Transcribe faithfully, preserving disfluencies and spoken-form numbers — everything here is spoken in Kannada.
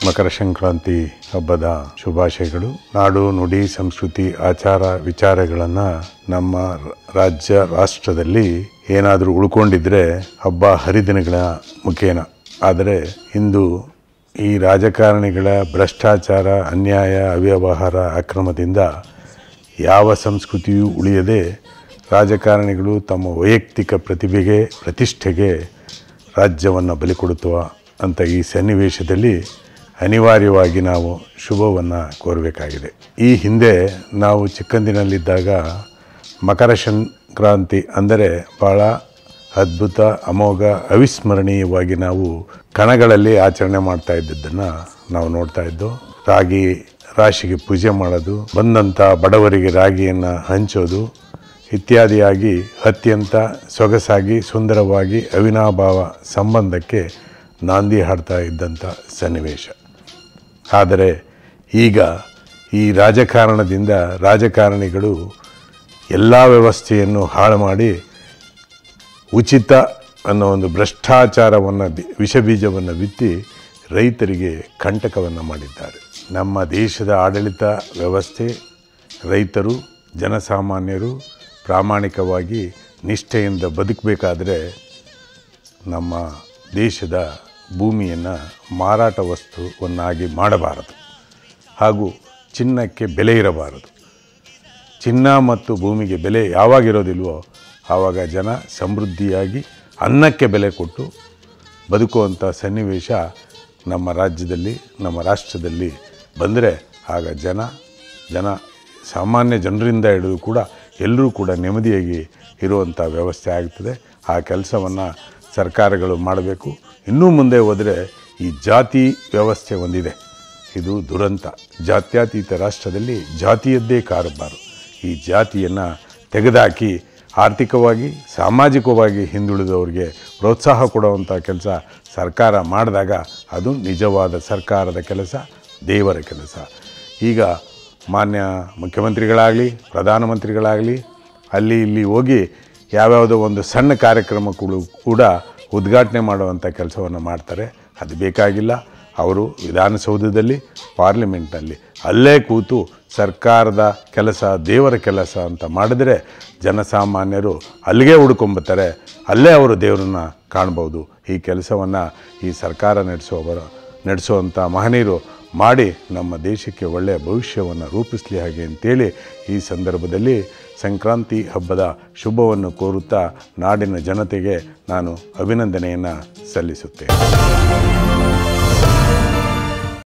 ಮಕರ ಸಂಕ್ರಾಂತಿ ಹಬ್ಬದ ಶುಭಾಶಯಗಳು. ನಾಡು ನುಡಿ ಸಂಸ್ಕೃತಿ ಆಚಾರ ವಿಚಾರಗಳನ್ನು ನಮ್ಮ ರಾಜ್ಯ ರಾಷ್ಟ್ರದಲ್ಲಿ ಏನಾದರೂ ಉಳ್ಕೊಂಡಿದ್ರೆ ಹಬ್ಬ ಹರಿದಿನಗಳ ಮುಖೇನ. ಆದರೆ ಇಂದು ಈ ರಾಜಕಾರಣಿಗಳ ಭ್ರಷ್ಟಾಚಾರ, ಅನ್ಯಾಯ, ಅವ್ಯವಹಾರ, ಅಕ್ರಮದಿಂದ ಯಾವ ಸಂಸ್ಕೃತಿಯೂ ಉಳಿಯದೆ ರಾಜಕಾರಣಿಗಳು ತಮ್ಮ ವೈಯಕ್ತಿಕ ಪ್ರತಿಭೆಗೆ ಪ್ರತಿಷ್ಠೆಗೆ ರಾಜ್ಯವನ್ನು ಬಲಿ ಕೊಡುತ್ತವ ಅಂತ ಈ ಸನ್ನಿವೇಶದಲ್ಲಿ ಅನಿವಾರ್ಯವಾಗಿ ನಾವು ಶುಭವನ್ನು ಕೋರಬೇಕಾಗಿದೆ. ಈ ಹಿಂದೆ ನಾವು ಚಿಕ್ಕಂದಿನಲ್ಲಿದ್ದಾಗ ಮಕರ ಸಂಕ್ರಾಂತಿ ಅಂದರೆ ಭಾಳ ಅದ್ಭುತ, ಅಮೋಘ, ಅವಿಸ್ಮರಣೀಯವಾಗಿ ನಾವು ಕಣಗಳಲ್ಲಿ ಆಚರಣೆ ಮಾಡ್ತಾ ಇದ್ದದ್ದನ್ನು ನಾವು ನೋಡ್ತಾ ಇದ್ದೋ. ರಾಗಿ ರಾಶಿಗೆ ಪೂಜೆ ಮಾಡೋದು, ಬಂದಂಥ ಬಡವರಿಗೆ ರಾಗಿಯನ್ನು ಹಂಚೋದು ಇತ್ಯಾದಿಯಾಗಿ ಅತ್ಯಂತ ಸೊಗಸಾಗಿ ಸುಂದರವಾಗಿ ಅವಿನಾಭಾವ ಸಂಬಂಧಕ್ಕೆ ನಾಂದಿ ಹಾಡ್ತಾ ಇದ್ದಂಥ ಸನ್ನಿವೇಶ. ಆದರೆ ಈಗ ಈ ರಾಜಕಾರಣದಿಂದ ರಾಜಕಾರಣಿಗಳು ಎಲ್ಲ ವ್ಯವಸ್ಥೆಯನ್ನು ಹಾಳು ಮಾಡಿ ಉಚಿತ ಅನ್ನೋ ಒಂದು ಭ್ರಷ್ಟಾಚಾರವನ್ನು ವಿಷಬೀಜವನ್ನು ಬಿತ್ತಿ ರೈತರಿಗೆ ಕಂಟಕವನ್ನು ಮಾಡಿದ್ದಾರೆ. ನಮ್ಮ ದೇಶದ ಆಡಳಿತ ವ್ಯವಸ್ಥೆ ರೈತರು ಜನಸಾಮಾನ್ಯರು ಪ್ರಾಮಾಣಿಕವಾಗಿ ನಿಷ್ಠೆಯಿಂದ ಬದುಕಬೇಕಾದ್ರೆ ನಮ್ಮ ದೇಶದ ಭೂಮಿಯನ್ನು ಮಾರಾಟ ವಸ್ತುವನ್ನಾಗಿ ಮಾಡಬಾರದು ಹಾಗೂ ಚಿನ್ನಕ್ಕೆ ಬೆಲೆ ಇರಬಾರದು. ಚಿನ್ನ ಮತ್ತು ಭೂಮಿಗೆ ಬೆಲೆ ಯಾವಾಗಿರೋದಿಲ್ವೋ ಆವಾಗ ಜನ ಸಮೃದ್ಧಿಯಾಗಿ ಅನ್ನಕ್ಕೆ ಬೆಲೆ ಕೊಟ್ಟು ಬದುಕುವಂಥ ಸನ್ನಿವೇಶ ನಮ್ಮ ರಾಜ್ಯದಲ್ಲಿ ನಮ್ಮ ರಾಷ್ಟ್ರದಲ್ಲಿ ಬಂದರೆ ಆಗ ಜನ ಜನ ಸಾಮಾನ್ಯ ಜನರಿಂದ ಹಿಡಿದು ಕೂಡ ಎಲ್ಲರೂ ಕೂಡ ನೆಮ್ಮದಿಯಾಗಿ ಇರುವಂಥ ವ್ಯವಸ್ಥೆ ಆಗ್ತದೆ. ಆ ಕೆಲಸವನ್ನು ಸರ್ಕಾರಗಳು ಮಾಡಬೇಕು. ಇನ್ನೂ ಮುಂದೆ ಹೋದರೆ ಈ ಜಾತಿ ವ್ಯವಸ್ಥೆ ಒಂದಿದೆ, ಇದು ದುರಂತ. ಜಾತ್ಯತೀತ ರಾಷ್ಟ್ರದಲ್ಲಿ ಜಾತಿಯದ್ದೇ ಕಾರಬಾರು. ಈ ಜಾತಿಯನ್ನು ತೆಗೆದುಹಾಕಿ ಆರ್ಥಿಕವಾಗಿ ಸಾಮಾಜಿಕವಾಗಿ ಹಿಂದುಳಿದವರಿಗೆ ಪ್ರೋತ್ಸಾಹ ಕೊಡುವಂಥ ಕೆಲಸ ಸರ್ಕಾರ ಮಾಡಿದಾಗ ಅದು ನಿಜವಾದ ಸರ್ಕಾರದ ಕೆಲಸ, ದೇವರ ಕೆಲಸ. ಈಗ ಮಾನ್ಯ ಮುಖ್ಯಮಂತ್ರಿಗಳಾಗಲಿ ಪ್ರಧಾನಮಂತ್ರಿಗಳಾಗಲಿ ಅಲ್ಲಿ ಇಲ್ಲಿ ಹೋಗಿ ಯಾವ್ಯಾವುದೋ ಒಂದು ಸಣ್ಣ ಕಾರ್ಯಕ್ರಮಗಳು ಕೂಡ ಉದ್ಘಾಟನೆ ಮಾಡುವಂಥ ಕೆಲಸವನ್ನು ಮಾಡ್ತಾರೆ. ಅದು ಬೇಕಾಗಿಲ್ಲ. ಅವರು ವಿಧಾನಸೌಧದಲ್ಲಿ ಪಾರ್ಲಿಮೆಂಟ್ನಲ್ಲಿ ಅಲ್ಲೇ ಕೂತು ಸರ್ಕಾರದ ಕೆಲಸ ದೇವರ ಕೆಲಸ ಅಂತ ಮಾಡಿದರೆ ಜನಸಾಮಾನ್ಯರು ಅಲ್ಲಿಗೆ ಹುಡ್ಕೊಂಬತ್ತಾರೆ, ಅಲ್ಲೇ ಅವರು ದೇವರನ್ನ ಕಾಣ್ಬೋದು. ಈ ಕೆಲಸವನ್ನು ಈ ಸರ್ಕಾರ ನಡೆಸುವವರ ನಡೆಸುವಂಥ ಮಹನೀಯರು ಮಾಡಿ ನಮ್ಮ ದೇಶಕ್ಕೆ ಒಳ್ಳೆಯ ಭವಿಷ್ಯವನ್ನು ರೂಪಿಸಲಿ ಹಾಗೆ ಅಂತೇಳಿ ಈ ಸಂದರ್ಭದಲ್ಲಿ ಸಂಕ್ರಾಂತಿ ಹಬ್ಬದ ಶುಭವನ್ನು ಕೋರುತ್ತಾ ನಾಡಿನ ಜನತೆಗೆ ನಾನು ಅಭಿನಂದನೆಯನ್ನು ಸಲ್ಲಿಸುತ್ತೇನೆ.